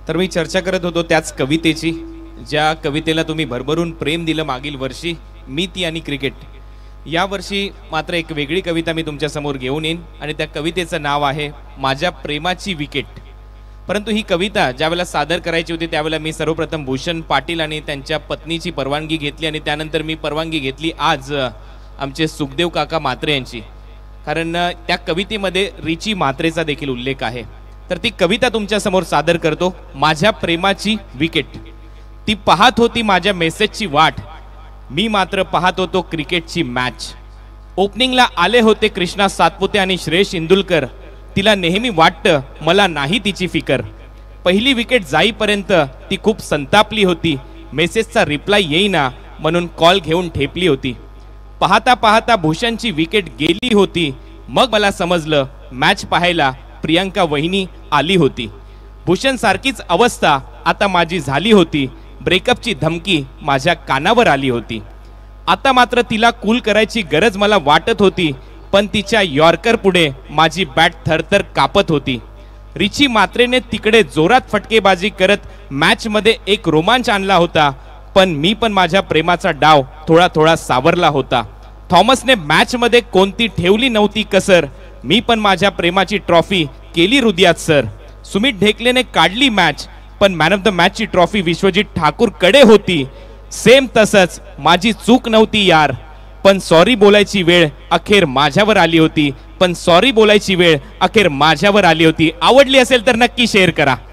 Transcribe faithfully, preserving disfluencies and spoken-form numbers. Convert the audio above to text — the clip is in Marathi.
तर मी चर्चा करत होतो त्याच कवितेची, ज्या कवितेला तुम्ही भरभरून प्रेम दिलं मागील वर्षी, मी ती आणि क्रिकेट. या वर्षी मात्र एक वेगळी कविता मी तुमच्या समोर घेऊन येईन आणि त्या कवितेचं नाव आहे माझ्या प्रेमाची विकेट. परंतु ही कविता ज्यावेळेला सादर करायची होती त्यावेळेला मी सर्वप्रथम भूषण पाटील आणि त्यांच्या पत्नीची परवानगी घेतली आणि त्यानंतर मी परवानगी घेतली आज आमचे सुखदेव काका म्हात्रे यांची, कारण त्या कवितेमध्ये रिची म्हात्रेचा देखील उल्लेख आहे. तर ती कविता तुमच्या समोर सादर करतो. माझ्या प्रेमाची विकेट. ती पाहत होती माझ्या मेसेजची वाट, मी मात्र पाहत होतो क्रिकेटची मॅच. ओपनिंगला आले होते कृष्णा सातपुते आणि श्रेयस इंदुलकर, तिला नेहमी वाटतं मला नाही तिची फिकर. पहिली विकेट जाईपर्यंत ती खूप संतापली होती, मेसेजचा रिप्लाय येईना म्हणून कॉल घेऊन ठेपली होती. पाहता पाहता भूषणची विकेट गेली होती, मग मला समजलं मॅच पाहायला प्रियंका वहिनी आली होती. भूषण सारखीच अवस्था आता माझी झाली होती, ब्रेकअपची धमकी माझ्या कानावर आली होती. आता मात्र तिला कूल करायची गरज मला वाटत होती, पण तिच्या यॉर्कर पुढे माझी बॅट थरथर कापत होती. रिची म्हात्रेने तिकडे जोरात फटकेबाजी करत मॅच मध्ये एक रोमांच आणला होता, पण मी पण माझ्या प्रेमाचा डाव थोडा थोडा सावरला होता. थॉमसने मॅच मध्ये कोणती ठेवली नव्हती कसर, मी पण माझ्या प्रेमाची ट्रॉफी केली हृदयात सर. सुमित ढेकलेने काढली मॅच, पण मॅन ऑफ द मॅचची ट्रॉफी विश्वजित ठाकूर कडे होती. सेम तसंच माझी चूक नव्हती यार, पण सॉरी बोलायची वेळ अखेर माझ्यावर आली होती. पण सॉरी बोलायची वेळ अखेर माझ्यावर आली होती. आवडली असेल तर नक्की शेअर करा.